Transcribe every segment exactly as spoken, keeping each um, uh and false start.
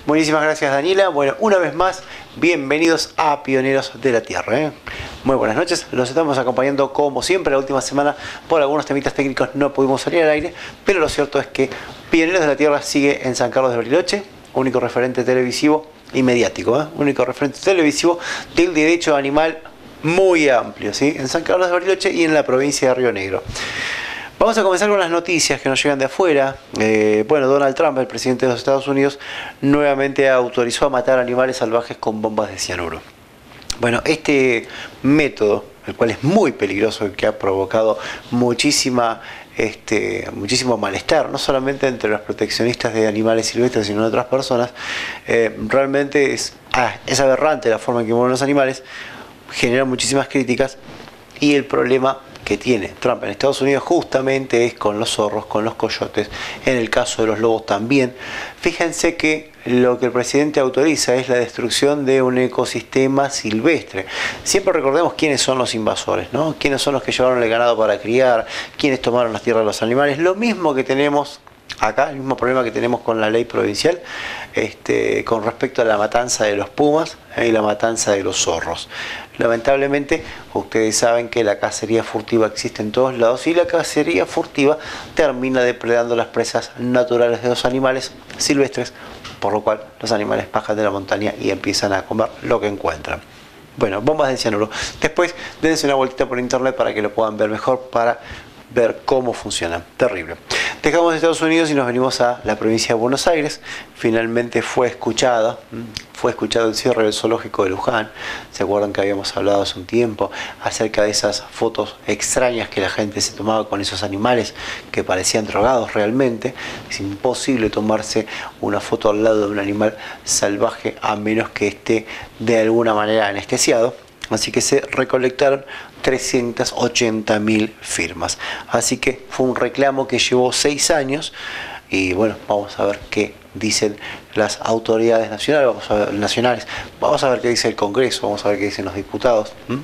Buenísimas gracias, Daniela. Bueno, una vez más, bienvenidos a Pioneros de la Tierra, ¿eh? Muy buenas noches, los estamos acompañando como siempre. La última semana por algunos temitas técnicos no pudimos salir al aire, pero lo cierto es que Pioneros de la Tierra sigue en San Carlos de Bariloche, único referente televisivo y mediático, ¿eh? único referente televisivo del derecho animal muy amplio, ¿sí? En San Carlos de Bariloche y en la provincia de Río Negro. Vamos a comenzar con las noticias que nos llegan de afuera. Eh, bueno, Donald Trump, el presidente de los Estados Unidos, nuevamente autorizó a matar animales salvajes con bombas de cianuro. Bueno, este método, el cual es muy peligroso y que ha provocado muchísima, este, muchísimo malestar, no solamente entre los proteccionistas de animales silvestres, sino de otras personas, eh, realmente es, ah, es aberrante la forma en que mueren los animales, genera muchísimas críticas y el problema que tiene Trump en Estados Unidos justamente es con los zorros, con los coyotes, en el caso de los lobos también. Fíjense que lo que el presidente autoriza es la destrucción de un ecosistema silvestre. Siempre recordemos quiénes son los invasores, ¿no? Quiénes son los que llevaron el ganado para criar, quiénes tomaron las tierras de los animales. Lo mismo que tenemos acá, el mismo problema que tenemos con la ley provincial este, con respecto a la matanza de los pumas eh, y la matanza de los zorros. Lamentablemente, ustedes saben que la cacería furtiva existe en todos lados y la cacería furtiva termina depredando las presas naturales de los animales silvestres, por lo cual los animales bajan de la montaña y empiezan a comer lo que encuentran. Bueno, bombas de cianuro. Después dense una vueltita por internet para que lo puedan ver mejor, para ver cómo funciona. Terrible. Dejamos Estados Unidos y nos venimos a la provincia de Buenos Aires. Finalmente fue escuchada, fue escuchado el cierre del zoológico de Luján. ¿Se acuerdan que habíamos hablado hace un tiempo acerca de esas fotos extrañas que la gente se tomaba con esos animales que parecían drogados realmente? Es imposible tomarse una foto al lado de un animal salvaje a menos que esté de alguna manera anestesiado. Así que se recolectaron trescientas ochenta mil firmas. Así que fue un reclamo que llevó seis años. Y bueno, vamos a ver qué dicen las autoridades nacionales. Vamos a ver, nacionales. Vamos a ver qué dice el Congreso. Vamos a ver qué dicen los diputados. ¿Mm?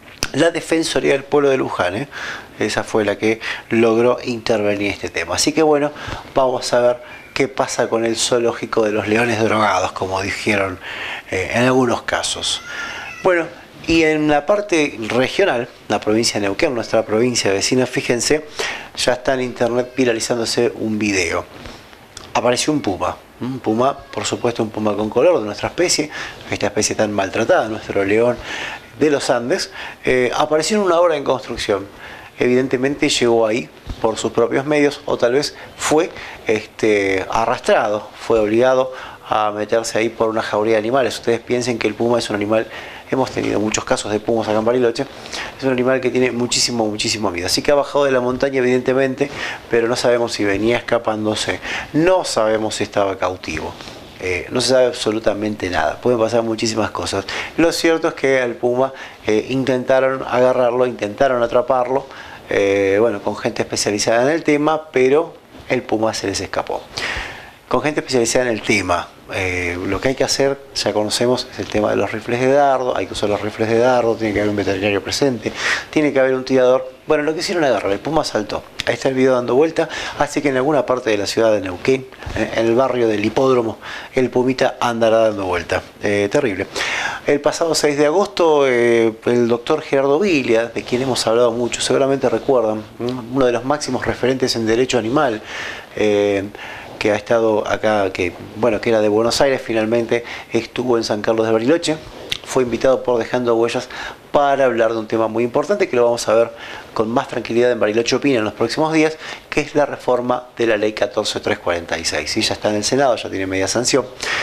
La Defensoría del Pueblo de Luján, ¿eh? esa fue la que logró intervenir en este tema. Así que bueno, vamos a ver qué pasa con el zoológico de los leones drogados, como dijeron eh, en algunos casos. Bueno, y en la parte regional, la provincia de Neuquén, nuestra provincia vecina, fíjense, ya está en internet viralizándose un video. Apareció un puma, un puma, por supuesto un puma con color de nuestra especie, esta especie tan maltratada, nuestro león de los Andes, eh, apareció en una obra en construcción. Evidentemente llegó ahí por sus propios medios o tal vez fue este, arrastrado, fue obligado a meterse ahí por una jauría de animales. Ustedes piensen que el puma es un animal, hemos tenido muchos casos de pumas acá en Bariloche, es un animal que tiene muchísimo, muchísimo miedo. Así que ha bajado de la montaña evidentemente, pero no sabemos si venía escapándose, no sabemos si estaba cautivo. Eh, no se sabe absolutamente nada, pueden pasar muchísimas cosas. Lo cierto es que al puma eh, intentaron agarrarlo, intentaron atraparlo, eh, bueno, con gente especializada en el tema, pero el puma se les escapó. Con gente especializada en el tema, eh, lo que hay que hacer, ya conocemos, es el tema de los rifles de dardo. Hay que usar los rifles de dardo, tiene que haber un veterinario presente, tiene que haber un tirador. Bueno, lo que hicieron agarrar, el puma saltó. Ahí está el video dando vuelta, así que en alguna parte de la ciudad de Neuquén, en el barrio del Hipódromo, el pumita andará dando vuelta. Eh, terrible. El pasado seis de agosto, eh, el doctor Gerardo Vilia, de quien hemos hablado mucho, seguramente recuerdan, uno de los máximos referentes en derecho animal, eh, que ha estado acá, que bueno, que era de Buenos Aires, finalmente estuvo en San Carlos de Bariloche, fue invitado por Dejando Huellas para hablar de un tema muy importante que lo vamos a ver con más tranquilidad en Bariloche Opina en los próximos días, que es la reforma de la ley catorce mil trescientos cuarenta y seis. Sí, ya está en el Senado, ya tiene media sanción.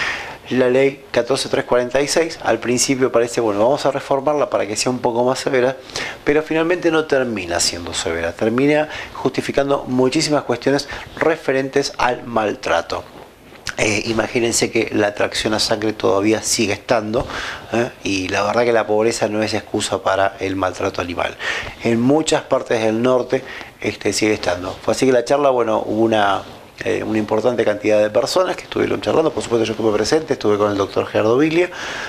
La ley catorce mil trescientos cuarenta y seis al principio parece, bueno, vamos a reformarla para que sea un poco más severa, pero finalmente no termina siendo severa, termina justificando muchísimas cuestiones referentes al maltrato. Eh, imagínense que la atracción a sangre todavía sigue estando, ¿eh? Y la verdad que la pobreza no es excusa para el maltrato animal. En muchas partes del norte este, sigue estando. Así que la charla, bueno, hubo una... Eh, una importante cantidad de personas que estuvieron charlando. Por supuesto yo estuve presente, estuve con el doctor Gerardo Vilia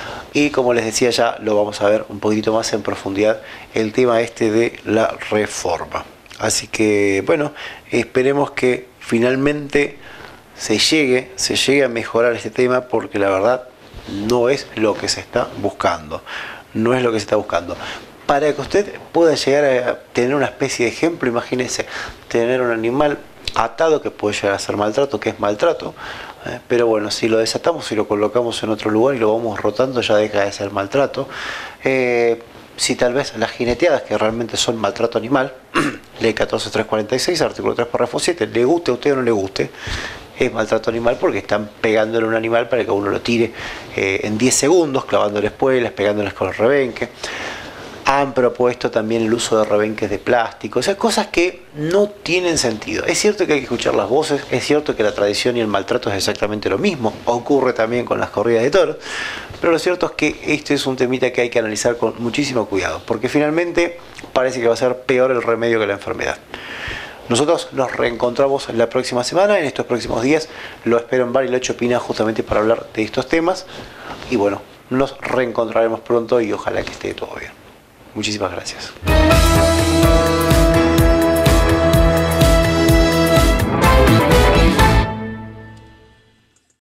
y como les decía ya lo vamos a ver un poquito más en profundidad el tema este de la reforma. Así que bueno, esperemos que finalmente se llegue, se llegue a mejorar este tema, porque la verdad no es lo que se está buscando. No es lo que se está buscando. Para que usted pueda llegar a tener una especie de ejemplo, imagínese tener un animal atado, que puede llegar a ser maltrato, que es maltrato, eh, pero bueno, si lo desatamos y lo colocamos en otro lugar y lo vamos rotando, ya deja de ser maltrato. Eh, si tal vez las jineteadas, que realmente son maltrato animal, ley catorce mil trescientos cuarenta y seis, artículo tres, párrafo siete, le guste a usted o no le guste, es maltrato animal, porque están pegándole a un animal para que uno lo tire eh, en diez segundos, clavándole espuelas, pegándoles con el rebenque. Han propuesto también el uso de rebenques de plástico, o sea, cosas que no tienen sentido. Es cierto que hay que escuchar las voces, es cierto que la tradición y el maltrato es exactamente lo mismo, ocurre también con las corridas de toros, pero lo cierto es que este es un temita que hay que analizar con muchísimo cuidado, porque finalmente parece que va a ser peor el remedio que la enfermedad. Nosotros nos reencontramos la próxima semana, en estos próximos días. Lo espero en Bariloche Opina, justamente para hablar de estos temas. Y bueno, nos reencontraremos pronto y ojalá que esté todo bien. Muchísimas gracias.